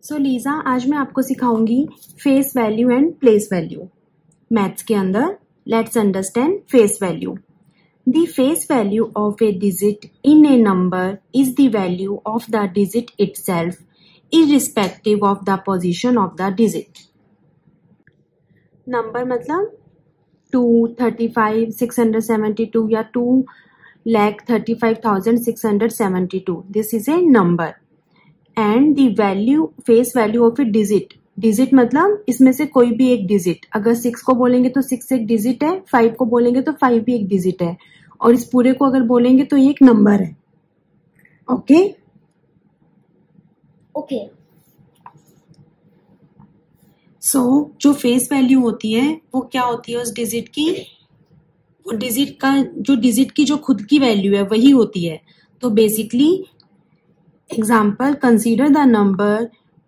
सो Lisa, आज मैं आपको सिखाऊंगी face value and place value. Maths के अंदर let's understand face value. The face value of a digit in a number is the value of the digit itself irrespective of the position of the digit। Number मतलब 2, 35, 672 या 2,35,672। This is a number and the value face value of a digit. Digit मतलब इसमें से कोई भी एक digit. अगर 6 को बोलेंगे तो 6 एक डिजिट है, 5 को बोलेंगे तो 5 भी एक डिजिट है, और इस पूरे को अगर बोलेंगे तो ये एक नंबर है। Okay okay. सो जो फेस वैल्यू होती है वो क्या होती है उस डिजिट की? वो डिजिट की जो खुद की वैल्यू है वही होती है। तो basically example, consider the number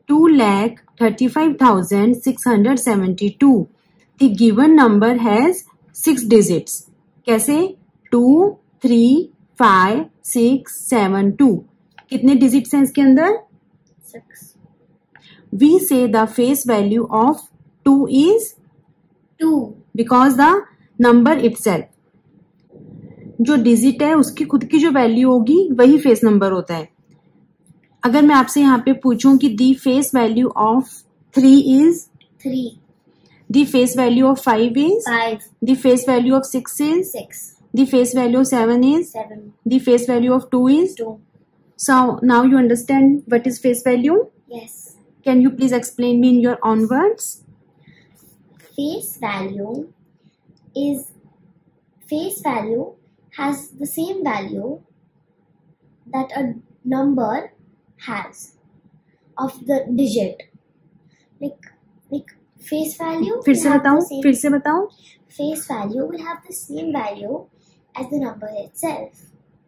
2,35,672। The given number has 6 digits. कैसे? 2, 3, 5, 6, 7, 2। कितने डिजिट्स हैं इसके अंदर? 6। We say the face value of 2 is 2 because the number itself, जो डिजिट है उसकी खुद की जो वैल्यू होगी वही फेस नंबर होता है। अगर मैं आपसे यहाँ पे पूछूं कि the face value of 3 is 3, the face value of 5 is 5, the face value of 6 is 6, the face value of 7 is 7, the face value of 2 is 2। So now you understand what is face value? Yes. Can you please explain me in your own words? Face value has the same value that a number has of the digit. Like face value. फिर से बताओ। Face value will have the same value as the number itself.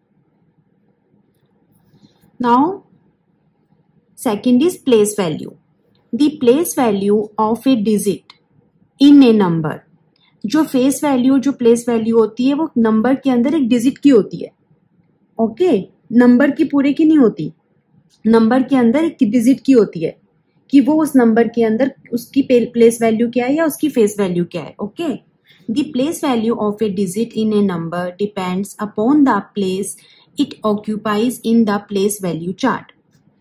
Now, second is place value. The place value of a digit in a number. जो face value, जो place value होती है वो number के अंदर एक डिजिट की होती है। ओके, नंबर की पूरे की नहीं होती, नंबर के अंदर एक डिजिट की होती है कि वो उस नंबर के अंदर उसकी प्लेस वैल्यू क्या है या उसकी फेस वैल्यू क्या है। Okay, the place value of a digit in a number depends upon the place it occupies in the place value chart.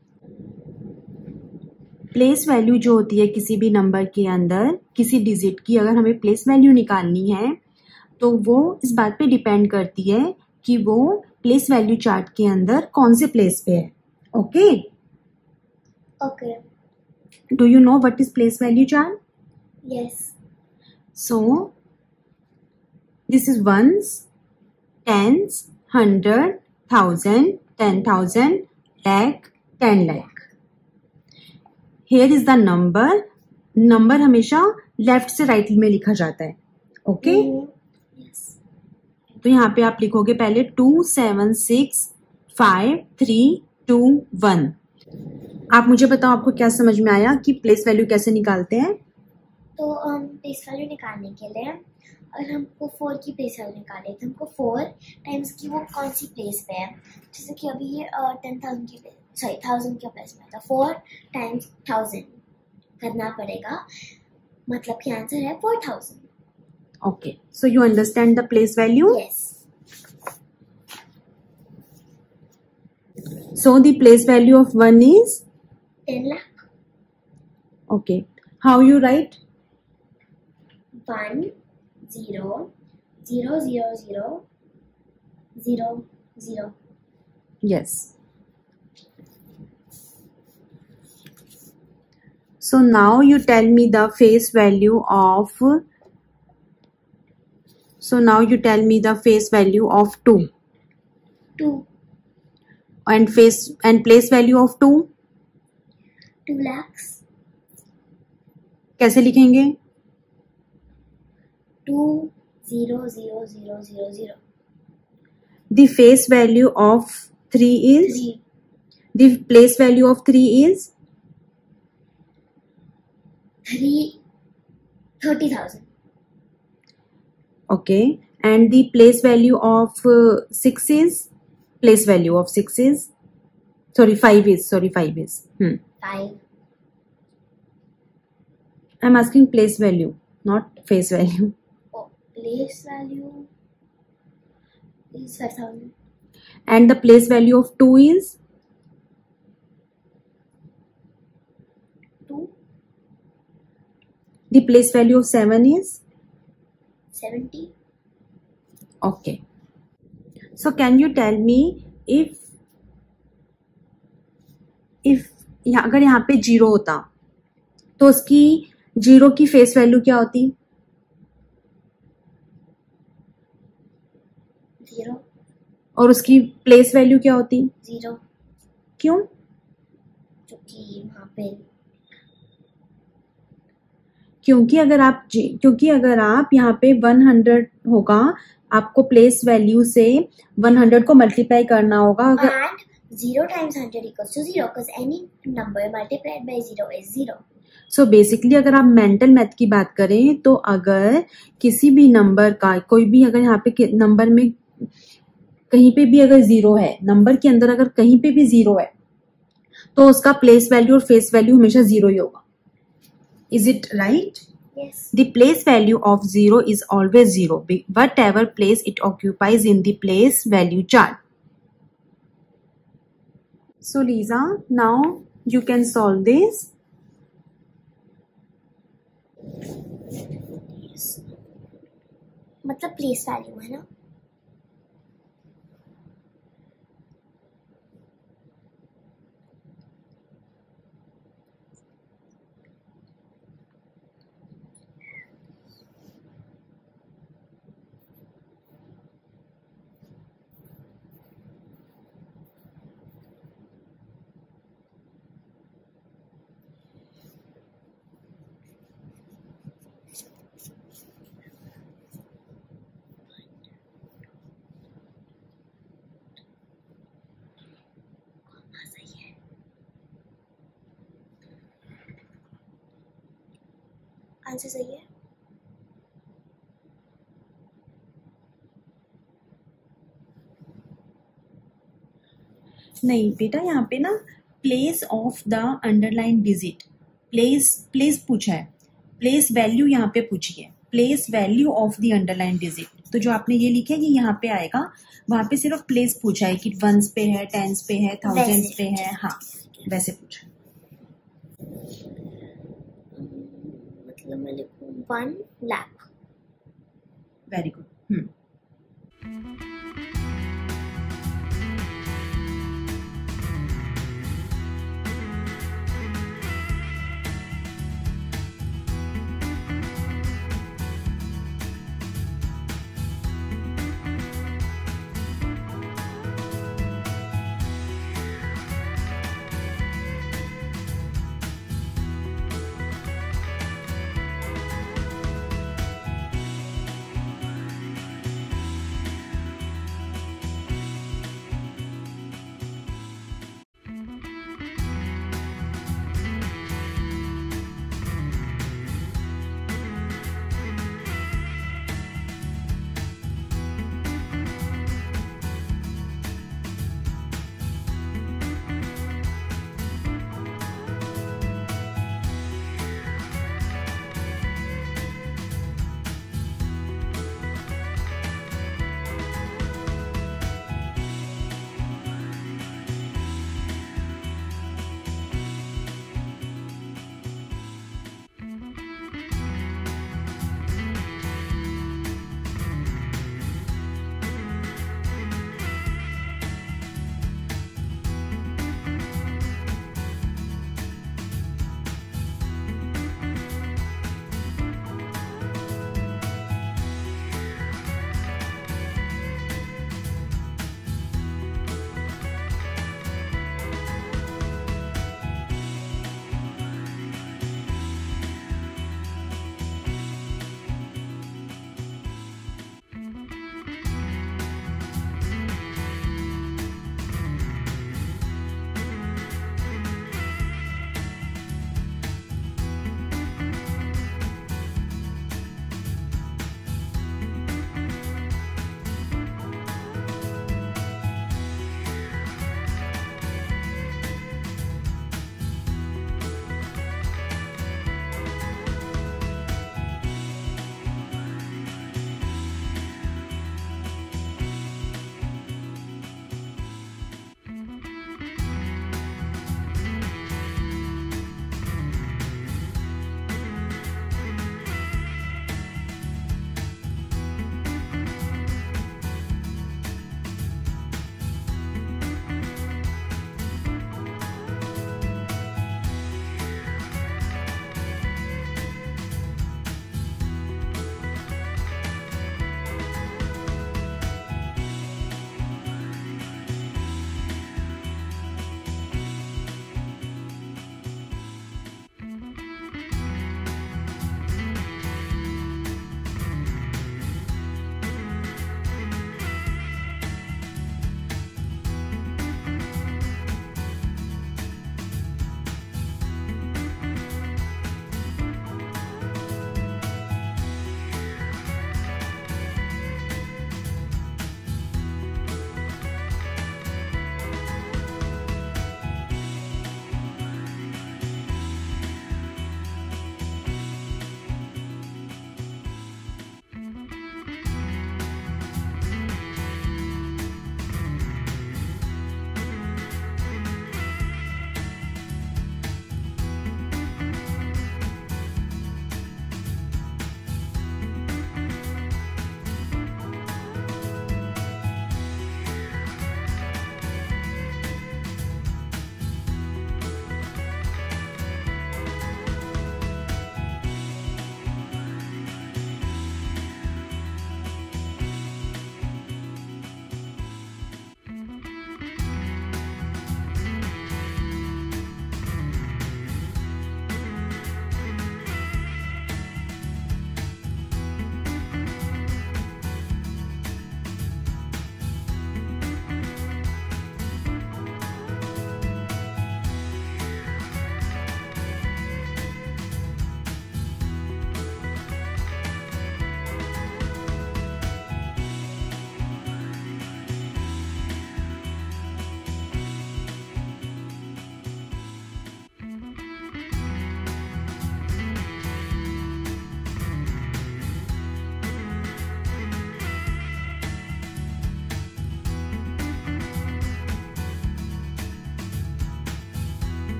Place value जो होती है किसी भी नंबर के अंदर किसी डिजिट की, अगर हमें प्लेस वैल्यू निकालनी है तो वो इस बात पे डिपेंड करती है कि वो प्लेस वैल्यू चार्ट के अंदर कौन से प्लेस पे है। Okay Okay. Do you know what is place value chart? Yes. So this is ones, tens, 100, 1000, 10,000, lakh, 10 lakh। Here is the number। Number हमेशा लेफ्ट से राइट में लिखा जाता है। Okay Yes. तो यहाँ पे आप लिखोगे पहले 2, 7, 6, 5, 3, 2, 1। आप मुझे बताओ आपको क्या समझ में आया कि प्लेस वैल्यू कैसे निकालते हैं? तो प्लेस वैल्यू निकालने के लिए अगर हमको 4 की प्लेस वैल्यू निकाले तो हमको 4 टाइम्स की वो कौन सी प्लेस पे है। जैसे कि अभी ये 10,000 की 1000 के प्लेस में था, 4 टाइम्स 1000 करना पड़ेगा, मतलब कि आंसर है 4000। Okay, so you understand the place value. Yes. So the place value of 1 is 10 lakh। Okay, how you write? 1 0 0 0 0 0 0। Yes. So now you tell me the face value of 2 2 and place value of 2 2 lakhs। कैसे लिखेंगे? 2 0 0 0 0 0। The face value of 3 is 3 the place value of 3 is 30,000। okay, and the place value of 6 is 5 is 5 I am asking place value, not face value. Oh, place value is 5,000. And the place value of 2 is 2, the place value of 7 is 70. okay. So can you tell me if अगर यहाँ पे 0 होता तो उसकी 0 की face value क्या होती? 0. और उसकी प्लेस वैल्यू क्या होती? 0. क्यों? क्योंकि वहाँ पे क्योंकि अगर आप यहाँ पे 100 होगा, आपको प्लेस वैल्यू से 100 को मल्टीप्लाई करना होगा. अगर and 0 times 100 equals to 0 because any number multiplied by 0 is 0. So basically अगर आप मेंटल मैथ की बात करें तो अगर किसी भी नंबर का कोई भी अगर यहाँ पे नंबर में कहीं पे भी अगर 0 है, नंबर के अंदर अगर कहीं पे भी 0 है तो उसका प्लेस वैल्यू और फेस वैल्यू हमेशा 0 ही होगा. Is it right? Yes. The place value of 0 is always 0, whatever place it occupies in the place value chart. So Lisa, now you can solve this. Yes. मतलब place value है ना. Answer सही है. नहीं बेटा, यहाँ पे ना place of the underline digit, place पूछा है, प्लेस वैल्यू यहाँ पे पूछी है, place value of the underline digit. तो जो आपने ये लिखा है ये यहाँ पे आएगा, वहां पे सिर्फ प्लेस पूछा है कि 1s पे है, 10s पे है, 1000s पे है. हाँ, वैसे पूछा. मतलब मैं लिखूँ 1 लाख. Very good.